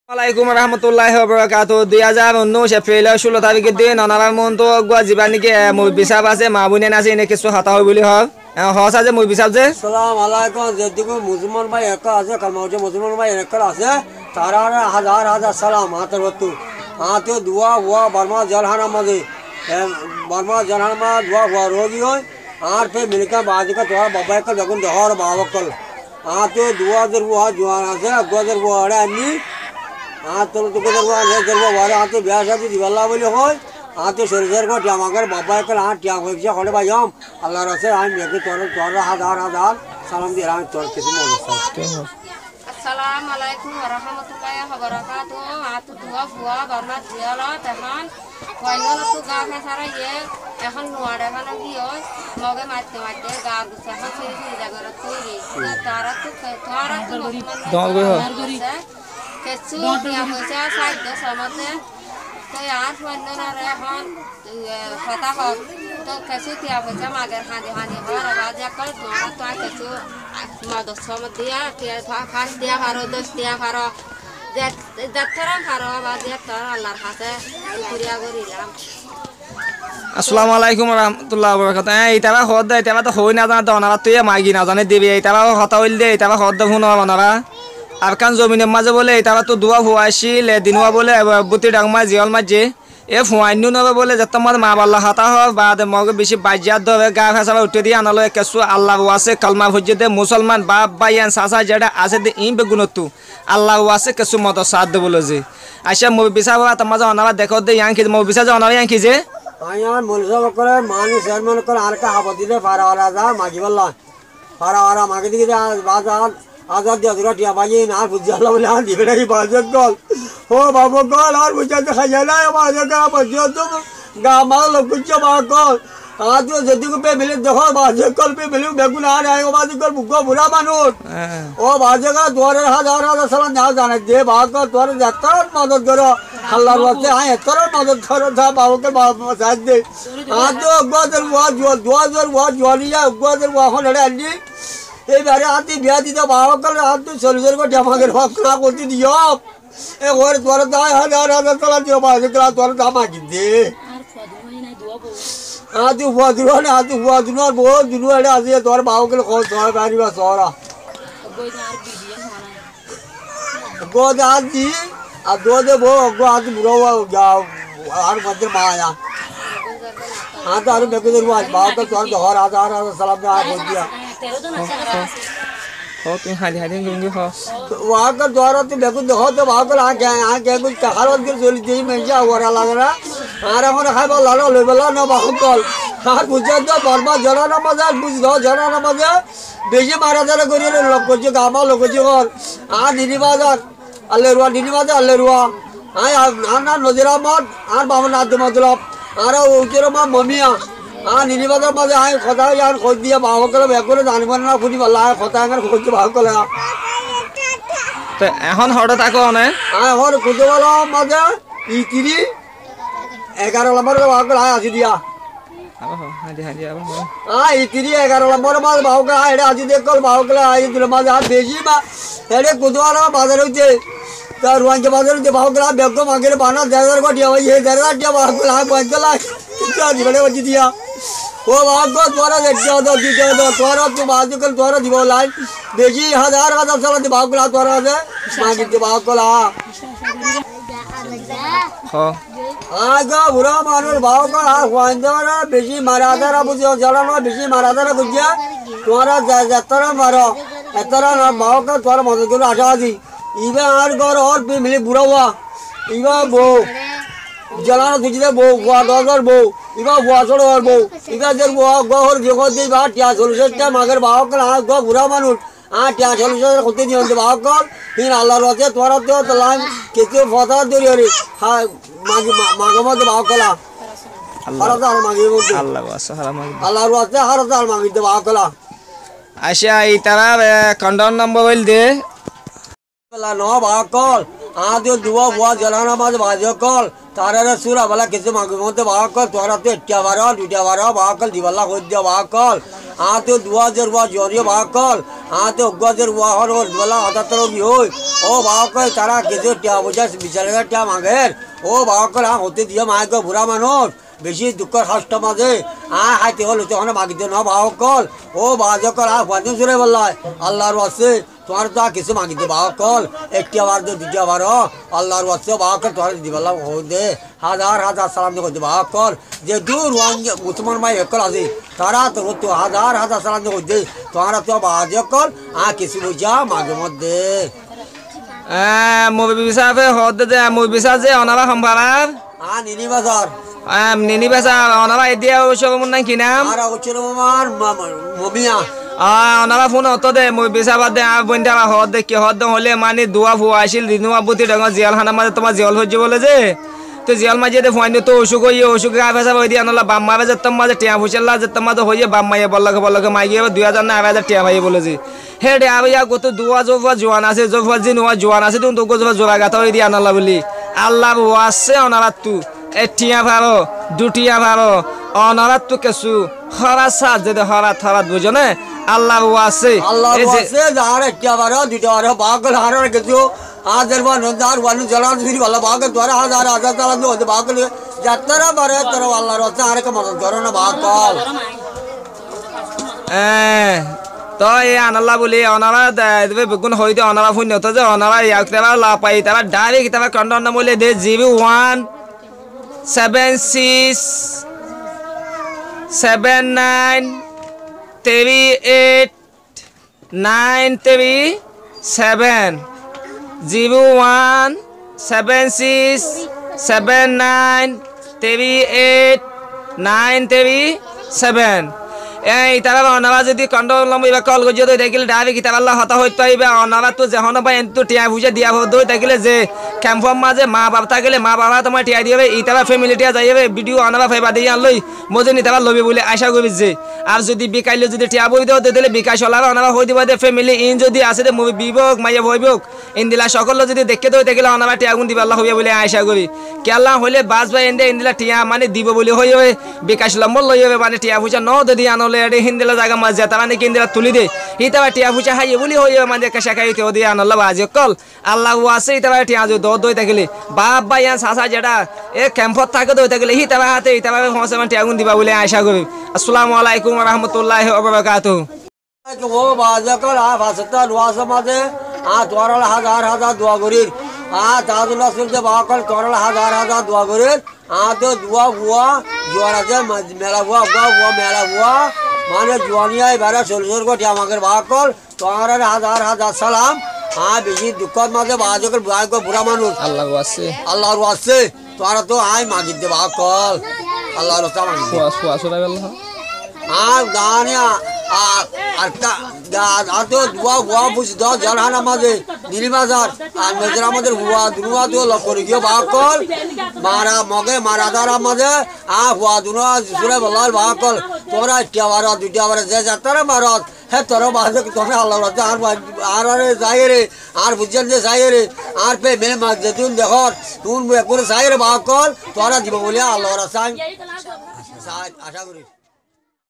Assalamualaikum warahmatullahi wabarakatuh. 2019 April 16 তারিখের দিন অনারার মন্ত গুয়া জীবানিকে মুরবি সাহেব আছে মাহবুনে আছে এনে কিছু হাতা হয় বলি হয় হস আছে মুরবি সাহেব যে আসসালামু আলাইকুম যেদিকে মুসলমান ভাই একা আছে কালমাউজে মুসলমান ভাই একা আছে তারা হাজার হাজার সালাম হাতের বস্তু হাতে দুয়া হুয়া বর্মা জলহানা মাঝে বর্মা জলহানা দুয়া হুয়া রোগী হয় আর ফে মিলকা বাজিকা তোরা বাবা একা যখন দহর বাবকল হাতে দুয়া দের হুয়া জোয়ান আছে গোদের হুয়া আড়ে আনি হাত তোর তোদের হুয়া নে দের হুয়া হাতে বিয়া শাদি দিবাল্লা বলি হয় হাতে শরীরের কো টিয়ামাগের বাবা একা হাত টিয়া হইছে হলে ভাইম আল্লাহর রাসে আমি মেকে তোর হাজার হাজার সালাম দিয়ে আমি তোর কিছু মনে আছে Assalamualaikum warahmatullahi wabarakatuh. Atu dua buah barna jiala teman. Koinol tu gak kesara ye. Ekan nuada kan lagi yo. Moga mati gak bisa kan sih jaga tu ye. Tara tu Dong gue ho. Kesu dia macam saya tu sama tu. तो यार वन्नो ना रहे हम पता हो तो कैसे क्या बच्चा मगर हाने हाने बार आवाज कर दोनों तो कैसे मदद समझ दिया कि फास्ट दिया करो दोस्त दिया करो जत्थरा करो आवाज जत्थरा अल्लाह हाथे कुरिया करिलाम Assalamualaikum warahmatullahi wabarakatuh. Itaba khod itaba to hoy na jana to onara tuye magi na jane dibe itaba hota hil de itaba khod de huno onara Arkan জমিনের মাঝে বলে তারা তো দুয়া ফুয়াইছিল দিনুয়া বলে বুতি ডাংমা জিয়াল মাঝে এ ফুয়াইনু নবে বলে যত মাদ মা বাল্লা হাতা হয় বা মগে বেশি বাজিয়াত হবে গা ফেসাবা উঠে দিয়ে আনালো কেসু আল্লাহ ওয়াসে কালমা ভুজে দে মুসলমান বাপ বাইয়ান সাসা যেটা আছে দে ইম বেগুনতু আল্লাহ ওয়াসে কেসু মত সাথ দে বলে যে আচ্ছা মুবি বিসা বাবা তোমাজা অনারা দেখো দে ইয়াঙ্কি মুবি বিসা যে অনারা ইয়াঙ্কি যে আয়ান মুলজা করে মানি শর্মন করে আর কা হাবত দিলে ফারাওয়ালা যা মাগি বললা ফারাওয়ালা মাগি দিকে বাজার আজাদ দিয়া দুরা টিয়া বাজি না বুঝালা বলে আর দিকে নাকি বাজে গল ও বাবু গল আর বুঝাতে খাইয়া না বাজে গা বাজে তো গা মাল লকুচ্চ বা গল আজ যদি পে মিলে দেখো বাজে গল পে মিলে বেগুন আর আয় ও বাজে গল বুগো বুড়া মানুষ ও বাজে গা দুয়ারে হাজার হাজার সালাম না জানে দে বাগ তোর যাত্রা মদদ করো আল্লাহর ওয়াস্তে আয় তোর মদদ করো দা বাবুকে বাবা সাথ দে আজ গোদের ওয়া দুয়াজের ওয়া জলিয়া গোদের ওয়া হন রে আন্ডি এইবারে আতি বিয়া দিতে বাবাকাল হাত তুই চল্লিশের কোটি আমাদের হক না করতে দিও এ ওর তোর দায় হাজার হাজার তোলা দিও বাজে তোলা তোর দাম আকি দে আতি হুয়া দিল না আতি হুয়া দিল আর বহুত দিল এটা আছে তোর বাবাকাল কল তোর বাড়িবা সরা গোদ আতি আর দোদে বো গো আতি বুড়ো যাও আর মধ্যে মায়া হাত আর বেকে দেবো বাবাকাল তোর ঘর হাজার হাজার সালাম দে আর বল দিয়া हो तुम हाली हाली गंगे हो वहाँ का द्वारा तो देखो देखो तो वहाँ पर आके कुछ कहावत के जोली दी मैं क्या हो रहा लग रहा आरा मन खाए बोल लालो ले बोला ना बाहु कल हाँ बुझे तो बर्मा जरा ना मजा बुझ दो जरा ना मजा बेचे मारा जरा करिए लोग कुछ गामा लोग कुछ और हाँ निनी बाजार अल्ले रुआ हाँ ना नजरा मत हाँ बाबा नाथ मतलब आरा उचेरो माँ मम्मिया हाँ निनी बाजार मजे हाँ खोता यार खोद दिया बाबा कल बेकोरे जाने मन ना खुदी बल्ला है खोता यार खोद के बाबा कल তো এখন হড় থাকো না हाँ और खुद वाला मजे इतनी 11 नंबर का बाबा कल आया आजी दिया हाली हाली अब हाँ इतनी 11 नंबर माल बाबा कल आया आजी देख कल बाबा कल आई दिल मजे हाँ बेची बा ऐडे खुद वाला बाजार होते तो रुआन के बाजार होते बाबा कल बेको मांगे बाना 10,000 को दिया भाई ये 10,000 दिया बाबा कल हाँ 5 लाख क्या दिवड़े बची दिया वो भागो द्वारा देखते हो तो जीते हो तो द्वारा तू बाजू कल द्वारा दिवो लाइन बेची हजार का साल दिमाग को ला द्वारा से मांगी दिमाग को ला हो आगा बुरा मानो भाव का हाँ वांजरा बेची मारा दरा बुझो जला ना बेची मारा दरा बुझिया द्वारा जत्तरा मारो जत्तरा ना भाव का द्वारा मदद करो आशा दी इवे आर गौर और भी मिली बुरा हुआ इवा बो जलाना तुझे बो हुआ डॉलर बो इवा हुआ छोड़ो और बो इवा जब हुआ गोहर जगह दे बात क्या सोल्यूशन क्या मगर बाव का हाँ गो बुरा मानुष हाँ क्या सोल्यूशन होते नहीं होते बाव का फिर अल्लाह रोते त्वरा तो लाइन कितने फसा दे रही हाँ मांगे मत बाव का ला हर साल मांगे मत আল্লাহ ওয়াসে হারাম अल्लाह रोते हर साल मांगे तो बाव का ला আচ্ছা এই তারা কন্ডন নম্বর বল দে ला नो बाव कल हाँ तो दुआ हुआ जलाना मत बाजो कल तारा रे सूरा वाला किसी मांगे मत बाव कल त्वरा तो इट्टिया बारा बाव कल दिवाला खोद दिया बाव कल हाँ तो दुआ जरुआ जोरियो बाव कल তো গজের ওয়াহর ওর বলা হঠাৎ কি হই ও বাবা তারা কিছু টিয়া পয়সা বিচারে টিয়া মাগের ও বাবা হতে দিয়ে মায়ের বুড়া মানুষ বেশি দুঃখের কষ্ট মাঝে হাইতে হল তখন মাগিতে ন বাহকল ও বাজকল ফাঁদে জুড়ে বললাই আল্লাহর আছে তোমার তো কিছু মাগিতে বাহকল একটি আবার দ্বিতীয় আবার আল্লাহর আছে বাহকল তোমার দিদি বললাম ও দে হাজার হাজার সালাম করতে বাহকল যে দূর মুসলমান ভাই একল আছে তারা তো হাজার হাজার সালাম করতে তোমার তো বাজকল কিছু বুঝা মাঝে মধ্যে মুভি বিচারে হদ দে মুভি বিচার যে অনারা সম্ভার নিনি বাজার নিনি বেচা অনারা এতিয়া ওচৰ নাই কি নাম আর উচ্চর মামার মমিয়া অনারা ফোন অত দে মই বেচা বাদ দে বন্ধা হদ দে কি হদ হলে মানে দোয়া ফুয়া আছিল দিনুয়া বুতি ডাঙৰ জিয়াল খানা মাঝে তোমার জিয়াল হয়ে বলে যে তো জিয়াল মাঝে দে ফোন তো অসুখ হয়ে অসুখ গা ভেসা হয়ে দিয়ে আনলা বাম মারে যেতাম মাঝে টিয়া ফুসেলা যেতাম মাঝে হয়ে বাম মাইয়ে বললাকে মাই গিয়ে 2000 না 1000 টিয়া ভাই বলে যে হে টিয়া ভাইয়া কত দোয়া জোফা জোয়ান আছে জোফা যে নোয়া জোয়ান আছে তুমি তো জোফা জোড়া গাথা হয়ে দিয়ে আনলা বলি আল্লাহ আছে অনারা তু এটিয়া ভালো দুটিয়া ভালো অনারাত তো কিছু হরাত সাজ যদি হরাত বুঝো না আল্লাহ আছে আল্লাহ আছে যার একটা বার দুটো বার বাগল হারার কিছু আদের বানদার ওয়ানু জলান ফিরি আল্লাহ বাগল দ্বারা হাজার হাজার তালা দে বাগল যাত্রা বারে তর আল্লাহর আছে আর কে মদদ করো না বাগল তো এই আনাল্লা বলি অনারা দেবে বেগুন হইতে অনারা ফোন হতো যে অনারা ইয়াকতারা লা পাই তারা ডাইরেক্ট তারা কন্ডন বলে দে জিবি 1767937 01767937 এই তারা অনারা যদি কন্ট্রোল নম্বর কল করে যদি দেখিলে ডাইরেক্ট তারা হতা হইতে হইবে অনারা তো যখন পাই তো টিয়া বুঝে দিয়া দই থাকিলে যে ক্যাম্পম মাঝে মা বাবা থাকিলে মা বাবা তোমার টিয়া দিবে ই তারা ফ্যামিলি টিয়া যাইবে ভিডিও অনারা ফাইবা দিয়ে আনলই মজনি তারা লবি বলে আশা করি যে আর যদি বিকাইলে যদি টিয়া বই দেওয়া দিলে বিকাশ হলার অনারা হই দিবা দে ফ্যামিলি ইন যদি আছে দে মুভি বিবক মাইয়া ভইবক ইন্দিলা সকল যদি দেখে দই থাকিলে অনারা টিয়া গুণ দিবা আল্লাহ হইবে বলে আশা করি কেলা হইলে বাস ভাই ইন্দিলা টিয়া মানে দিব বলে হই হবে বিকাশ লম্বল লই হবে মানে টিয়া পয়সা ন যদি আনলে হিন্দিলা জায়গা মাঝে তারা নাকি ইন্দিলা তুলি দে ইতাবা টিয়া পয়সা হাইয়ে বলি হই হবে মানে কাশা খাইতে দিয়ে আনল্লা বাজে কল আল্লাহ আছে ইতাবা টিয়া দই থাকিলে বাপ ভাই সাসা যেটা এ ক্যাম্পত থাকে দই থাকিলে হিতাবা হাতে ইতাবা সমস্যা মানে টিয়া গুণ দিবা বলে আশা করি আসসালামু আলাইকুম ওয়া রাহমাতুল্লাহি ওয়া বারাকাতুহু ও বাজকল ভাষা নোয়া সমাজে তোরাল হাজার হাজার দোয়া করির তাজুল্লাহ সুলতে বাকল তোরাল হাজার হাজার দোয়া করির তো দোয়া বুয়া জোয়ার আছে মেলা বুয়া বুয়া মেলা বুয়া মানে জোয়ানিয়ায় বেড়া চল্লিশ কোটি আমাকে বাকল তোরাল হাজার হাজার সালাম বেশি দুঃখর মাঝে বাজকল বুড়া মানুষ আল্লাহর আছে তোরা তো মাগির দে বাকল আল্লাহর গানিয়া আর তো দুয়া বুয়া বুঝি দাও জলহানা মাঝে নীলিবাজার আর মেজরা আমাদের হুয়া দুনুয়া তো লক্ষ করে গিয়ে বাকল মারা মগে মারা দারা মাঝে হুয়া দুনুয়া সুরে বলার বাকল তোরা একটা বার দুইটা বার যে যাত্রা মারত হ্যাঁ তোরা বাজে তোরা আল্লাহ আর যাই রে আর বুঝছেন যে যাই রে আর পে মেয়ে মাছ যে তুন দেখ তুন করে যাই রে বাকল তোরা দিব বলে আল্লাহর আশা করি